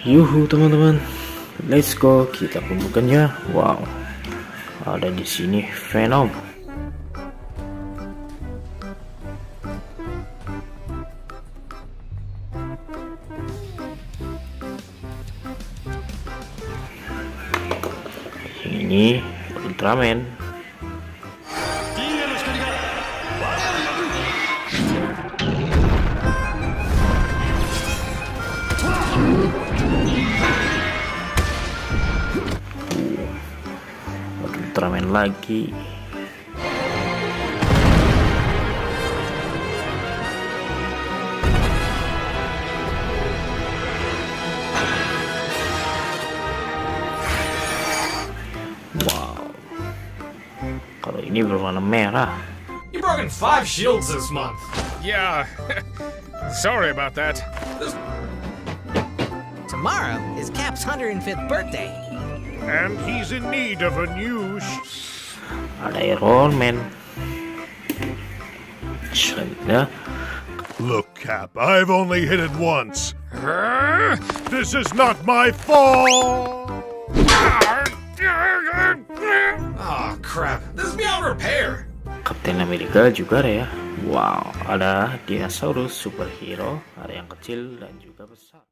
Yuhu teman-teman, let's go, kita kumpulkannya. Wow, ada di sini Venom. Ini Ultraman. Ultraman lagi. Wow, kalau ini berwarna merah. You broken 5 shields this month. Yeah, sorry about that. Tomorrow is Cap's 105th birthday. And he's in need of a new Ada Iron Man. Selanjutnya, Look, Cap, I've only hit it once. This is not my fault. Oh crap, this is beyond repair. Kapten Amerika juga ada ya. Wow, ada dinosaurus superhero, ada yang kecil dan juga besar.